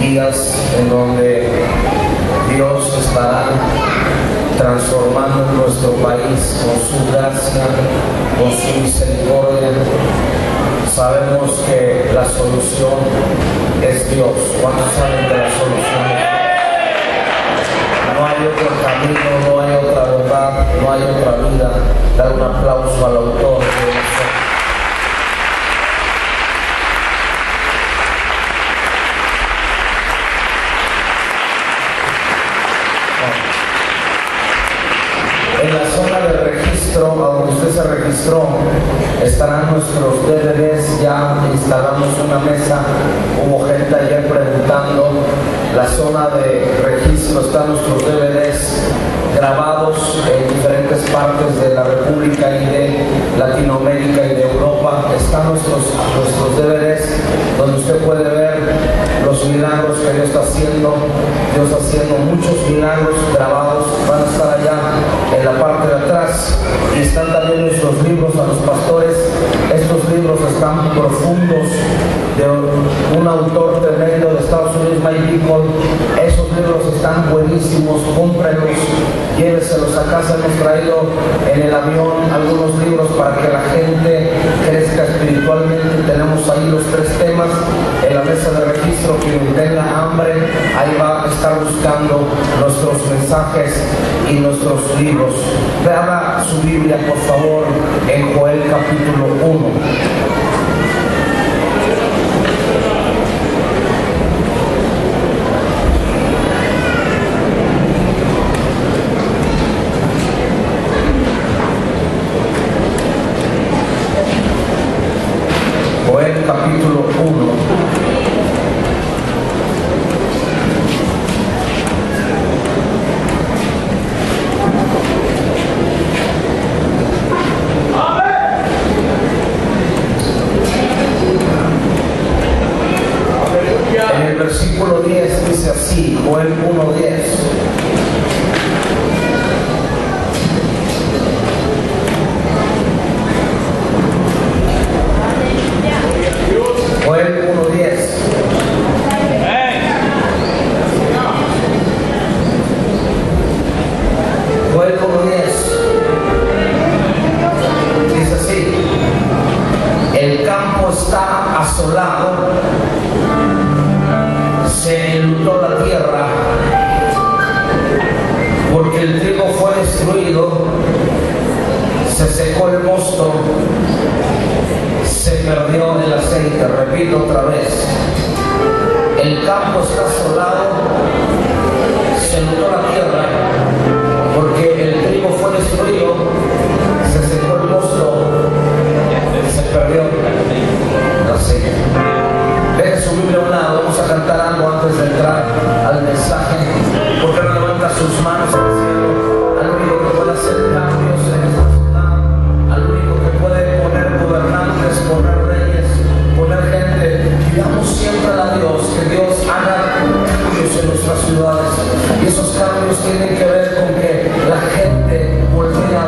días en donde Dios estará transformando nuestro país con su gracia, con su misericordia. Sabemos que la solución es Dios. ¿Cuántos saben que la solución es Dios? No hay otro camino, no hay otra verdad, no hay otra vida. Dar un aplauso al autor de eso. En la zona de registro, a donde usted se registró, estarán nuestros DVDs. Ya instalamos una mesa. Hubo gente ayer preguntando. La zona de registro están nuestros DVDs grabados en diferentes partes de la República y de Latinoamérica y de Europa. Están nuestros DVDs donde usted puede ver los milagros que Dios está haciendo. Dios haciendo muchos milagros grabados. Van a estar allá en la parte de atrás. Y están también nuestros libros a los pastores. Estos libros están profundos, de un autor tremendo de Estados Unidos, Mike Bickle. Esos libros están buenísimos, cómprenlos, lléveselos a casa. Hemos traído en el avión algunos libros para que la gente crezca espiritualmente. Tenemos ahí los 3 temas en la mesa de registro. Quien tenga hambre, ahí va a estar buscando nuestros mensajes y nuestros libros. Abra su Biblia, por favor, en Joel capítulo 1. Joel capítulo 1. Versículo 10 dice así, Joel 1:10. Joel 1:10. Joel 1:10 dice así: el campo está asolado, se enlutó la tierra, porque el trigo fue destruido, se secó el mosto, se perdió el aceite. Repito otra vez: el campo está asolado, se enlutó la tierra, porque el trigo fue destruido, se secó el mosto, se perdió el aceite. Deje su Biblia a un lado. Vamos a cantar algo antes de entrar al mensaje. ¿Por qué no levanta sus manos al cielo? Al único que puede hacer cambios en esta ciudad, al único que puede poner gobernantes, poner reyes, poner gente. Pidamos siempre a Dios que Dios haga cambios en nuestras ciudades. Y esos cambios tienen que ver con que la gente voltee a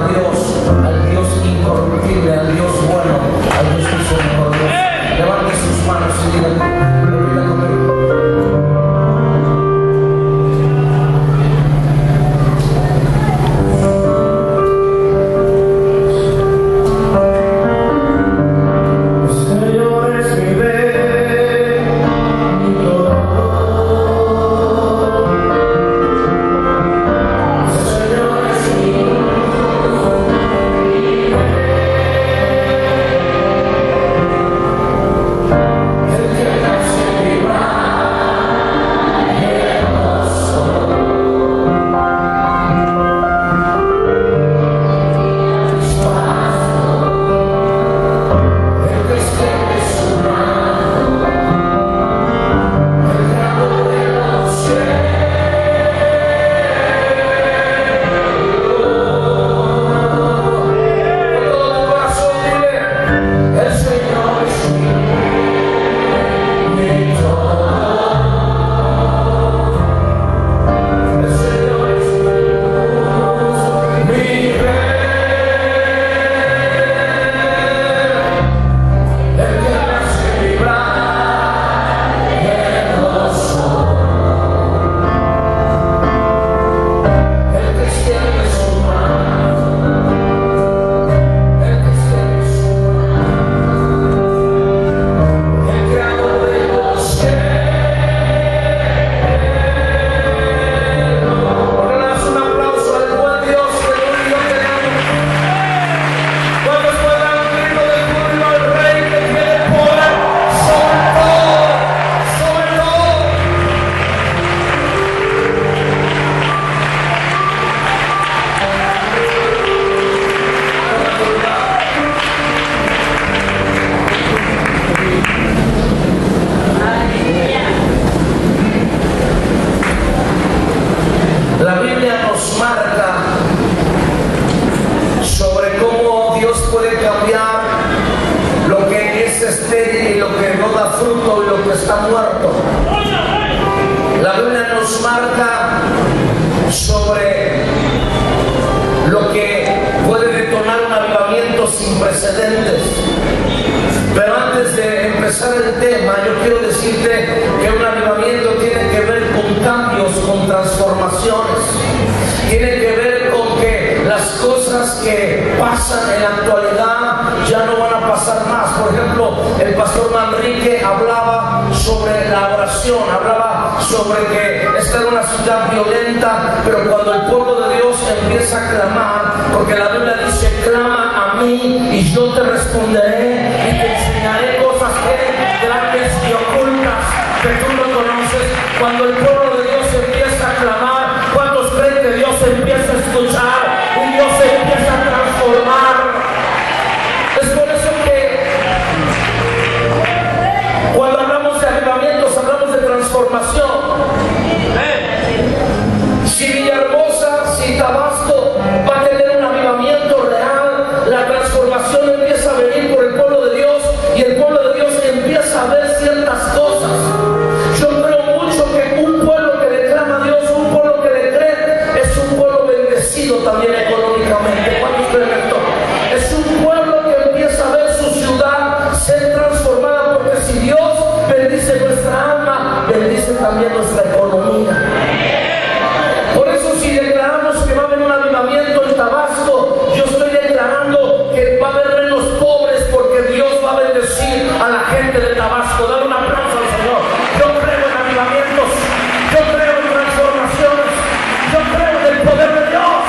está muerto. La Biblia nos marca sobre lo que puede detonar un avivamiento sin precedentes. Pero antes de empezar el tema, yo quiero decirte que un avivamiento tiene que ver con cambios, con transformaciones. Tiene que ver con que las cosas que pasan en la actualidad ya no van a pasar más. Por ejemplo, el pastor Manrique hablaba sobre la oración, hablaba sobre que esta era una ciudad violenta, pero cuando el pueblo de Dios empieza a clamar, porque la Biblia dice: clama a mí y yo te responderé y te enseñaré cosas grandes y ocultas que tú no conoces. Cuando el pueblo de Dios empieza a clamar, ¿cuántos creen que Dios empieza a escuchar y Dios empieza a transformar? Es por eso que cuando hablamos de avivamientos hablamos de transformación. Si Villahermosa, si Tabasco va a tener un avivamiento real, la transformación empieza a venir por el pueblo de Dios y el pueblo de Dios empieza a ver ciertas cosas. Yo creo mucho que un pueblo que le clama a Dios, un pueblo que le cree, es un pueblo bendecido también económicamente. ¿Cuántos creen esto? Es un pueblo que empieza a ver su ciudad ser transformada, porque si Dios bendice nuestra alma, bendice también nuestra economía. Por eso, si declaramos que va a haber un avivamiento en Tabasco, yo estoy declarando que va a haber menos pobres, porque Dios va a bendecir a la gente de Tabasco. Dale un aplauso al Señor. Yo creo en avivamientos, yo creo en transformaciones, yo creo en el poder de Dios.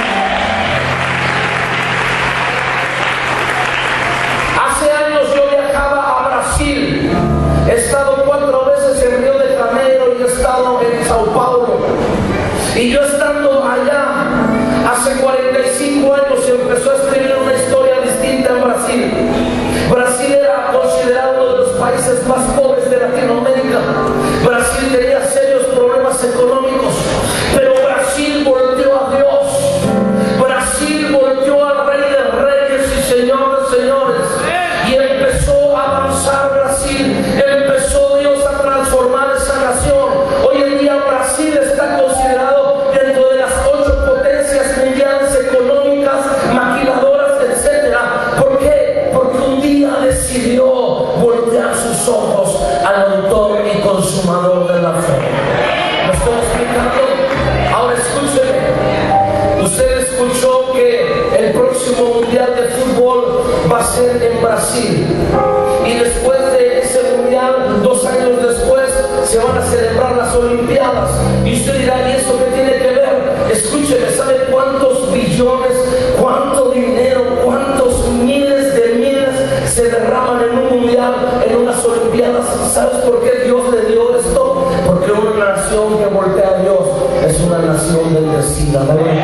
Hace años yo viajaba a Brasil. He estado 4 veces en Río de Janeiro y he estado en Sao Paulo. Y yo estando allá, hace 45 años se empezó a escribir una historia distinta en Brasil. Brasil era considerado uno de los países más pobres de Latinoamérica. Brasil tenía serios problemas económicos, pero Brasil volteó a Dios. Brasil volteó al Rey de Reyes y Señor de Señores. Y empezó a avanzar Brasil. Empezó Dios a transformar esa nación. Hoy en día Brasil está considerado dentro de las 8 potencias mundiales económicas, maquiladoras, etc. ¿Por qué? Porque un día decidió voltear sus ojos al autor y consumador de la fe. ¿Me estoy explicando? Ahora escúcheme. Usted escuchó que el próximo mundial de fútbol va a ser en Brasil. Y después de ese mundial, 2 años después, se van a celebrar las Olimpiadas. Y usted dirá: ¿y eso qué tiene que ver? Escúcheme, ¿sabe cuántos billones, cuánto dinero, cuántos miles de miles se derraman en un mundial, en unas Olimpiadas? ¿Sabes por qué Dios le dio esto? Porque una nación que voltea a Dios es una nación bendecida.